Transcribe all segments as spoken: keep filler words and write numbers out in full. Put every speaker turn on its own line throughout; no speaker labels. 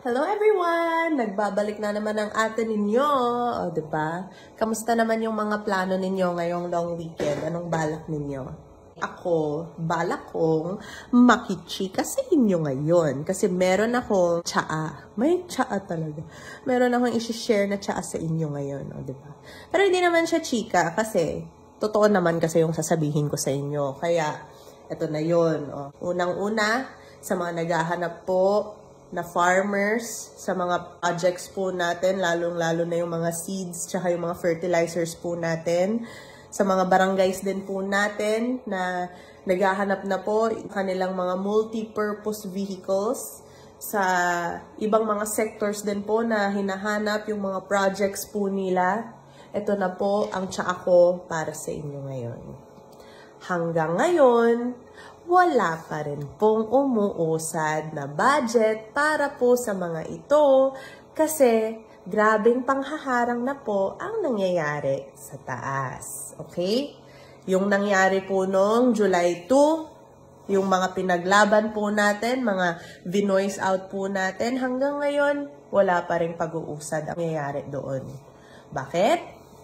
Hello everyone! Nagbabalik na naman ang ate ninyo. O, diba? Kamusta naman yung mga plano ninyo ngayong long weekend? Anong balak ninyo? Ako, balak kong makichika sa inyo ngayon. Kasi meron akong tsaa. May tsaa talaga. Meron akong isi-share na tsaa sa inyo ngayon. O, diba? Pero hindi naman siya chika kasi totoo naman kasi yung sasabihin ko sa inyo. Kaya, eto na yun. O, unang-una, sa mga naghahanap po na farmers, sa mga projects po natin, lalong-lalo na yung mga seeds, tsaka yung mga fertilizers po natin. Sa mga barangays din po natin na naghahanap na po kanilang mga multi-purpose vehicles. Sa ibang mga sectors din po na hinahanap yung mga projects po nila. Ito na po ang tsaa ko para sa inyo ngayon. Hanggang ngayon, wala pa rin pong umuusad na budget para po sa mga ito kasi grabing panghaharang na po ang nangyayari sa taas. Okay? Yung nangyari po noong July two, yung mga pinaglaban po natin, mga vinoise out po natin, hanggang ngayon, wala pa rin pag-uusad ang nangyayari doon. Bakit?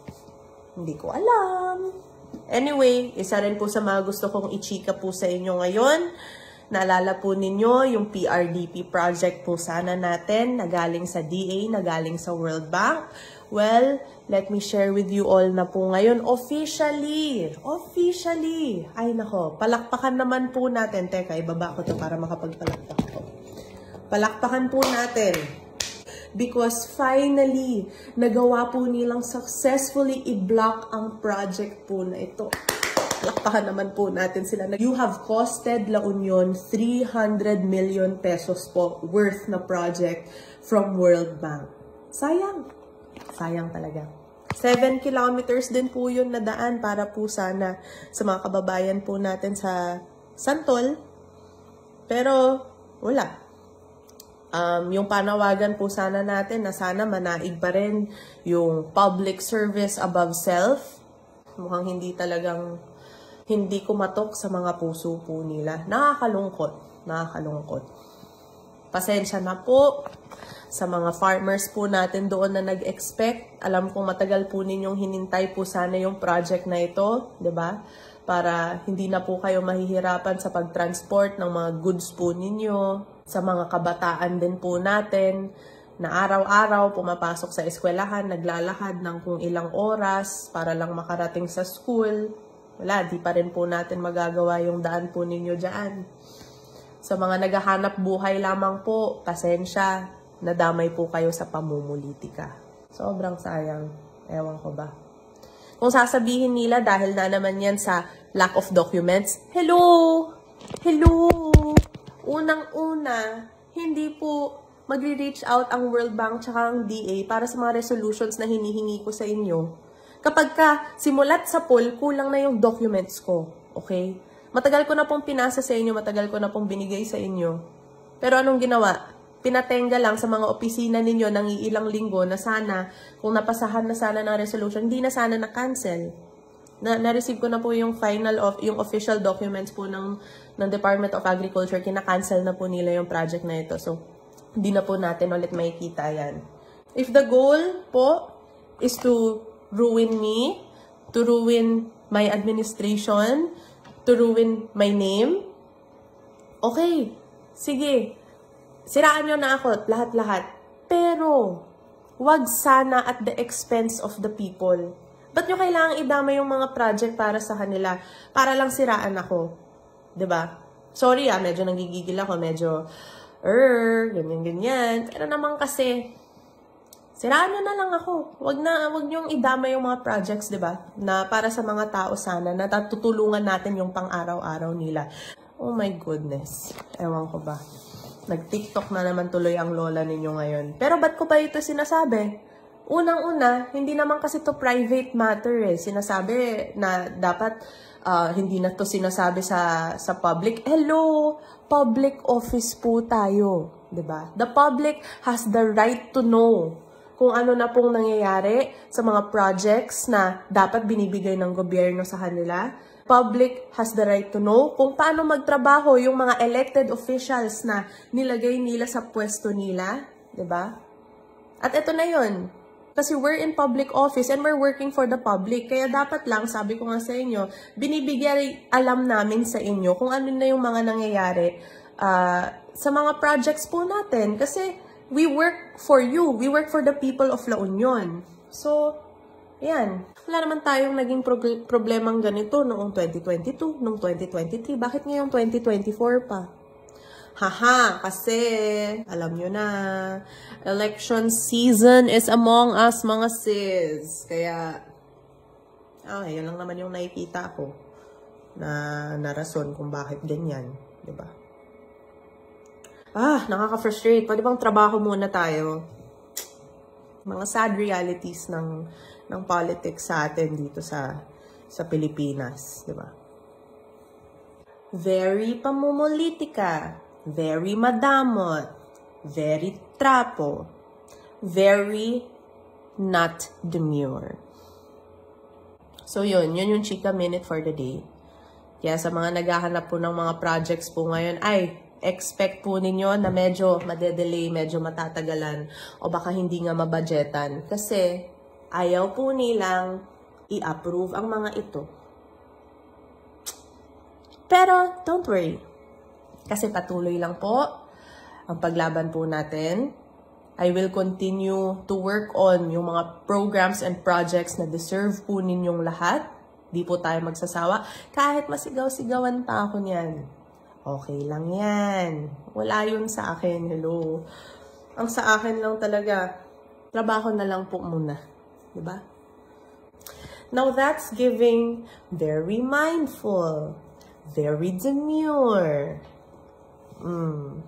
Hindi ko alam. Anyway, isa rin po sa mga gusto kong ichika po sa inyo ngayon. Naalala po ninyo yung P R D P project po sana natin na galing sa D A, na galing sa World Bank. Well, let me share with you all na po ngayon officially. Officially. Ay nako, palakpakan naman po natin. Teka, ibaba ko to para makapagpalakpak ko. Palakpakan po natin. Because finally, nagawa po nilang successfully i-block ang project po na ito. Lakpakan naman po natin sila. You have costed La Union three hundred million pesos po worth na project from World Bank. Sayang. Sayang talaga. seven kilometers din po yun na daan para po sana sa mga kababayan po natin sa Santol. Pero wala. Um, yung panawagan po sana natin na sana manaig pa rin yung public service above self. Mukhang hindi talagang hindi kumatok sa mga puso po nila. Nakakalungkot. Nakakalungkot. Pasensya na po sa mga farmers po natin doon na nag-expect. Alam kong matagal po ninyong hinintay po sana yung project na ito, 'di ba? Para hindi na po kayo mahihirapan sa pag-transport ng mga goods po ninyo. Sa mga kabataan din po natin na araw-araw pumapasok sa eskwelahan, naglalakad ng kung ilang oras para lang makarating sa school. Wala, di pa rin po natin magagawa yung daan po ninyo dyan. Sa mga naghahanap buhay lamang po, pasensya, nadamay po kayo sa pamumulitika. Sobrang sayang. Ewan ko ba. Kung sasabihin nila dahil na naman yan sa lack of documents, hello! Hello! Unang-una, hindi po magre-reach out ang World Bank tsaka ang D A para sa mga resolutions na hinihingi ko sa inyo. Kapag ka simulat sa poll, kulang na yung documents ko. Okay? Matagal ko na pong pinasa sa inyo, matagal ko na pong binigay sa inyo. Pero anong ginawa? Pinatenga lang sa mga opisina ninyo ng iilang linggo na sana, kung napasahan na sana ng resolution, hindi na sana na-cancel. Na, na-receive ko na po yung final of yung official documents po ng ng Department of Agriculture. Kina-cancel na po nila yung project na ito. So, hindi na po natin ulit makikita yan. If the goal po is to ruin me, to ruin my administration, to ruin my name, okay, sige, siraan nyo na ako, lahat-lahat. Pero, wag sana at the expense of the people. Ba't nyo kailangang idama yung mga project para sa kanila? Para lang siraan ako. ba? Diba? Sorry ah, medyo nagigigil ako. Medyo, er, ganyan-ganyan. Pero naman kasi, siraan nyo na lang ako. Wag na, wag nyong idama yung mga projects, ba? Diba? Na para sa mga tao sana, na tutulungan natin yung pang-araw-araw nila. Oh my goodness. Ewan ko ba. Nag-TikTok na naman tuloy ang lola ninyo ngayon. Pero ba't ko pa ito sinasabi? Unang-una, hindi naman kasi to private matter eh. Sinasabi na dapat uh, hindi na to sinasabi sa sa public. Hello, public office po tayo, 'di ba? The public has the right to know kung ano na pong nangyayari sa mga projects na dapat binibigay ng gobyerno sa kanila. Public has the right to know kung paano magtrabaho yung mga elected officials na nilagay nila sa pwesto nila. Diba? At ito na yun. Kasi we're in public office and we're working for the public. Kaya dapat lang, sabi ko nga sa inyo, binibigyan alam namin sa inyo kung ano na yung mga nangyayari uh, sa mga projects po natin. Kasi we work for you. We work for the people of La Union. So, yan. Wala naman tayong naging pro- problemang ganito noong twenty twenty-two, noong twenty twenty-three. Bakit ngayong twenty twenty-four pa? Haha, kasi alam nyo na, election season is among us, mga sis. Kaya, ah, yun lang naman yung nakikita ko na, na rason kung bakit ganyan. Diba? Ah, nakaka-frustrate. Pwede bang trabaho muna tayo? Mga sad realities ng, ng politics sa atin dito sa, sa Pilipinas. Diba? Very pamumulitika. Very madamot, very trapo, very not demure. So yun, yun yung Chika Minute for the day. Kaya sa mga naghahanap po ng mga projects po ngayon, ay, expect po ninyo na medyo madedelay, medyo matatagalan, o baka hindi nga mabudgetan. Kasi ayaw po nilang i-approve ang mga ito. Pero, don't worry. Kasi patuloy lang po ang paglaban po natin. I will continue to work on yung mga programs and projects na deserve po ninyong lahat. Di po tayo magsasawa. Kahit masigaw-sigawan pa ako niyan. Okay lang yan. Wala yun sa akin. Hello. Ang sa akin lang talaga, trabaho na lang po muna. Diba? Now that's giving very mindful, very demure. Mm.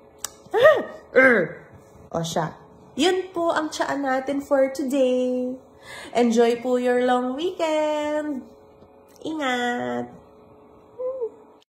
O siya. Yun po ang tiyaan natin for today. Enjoy po your long weekend. Ingat!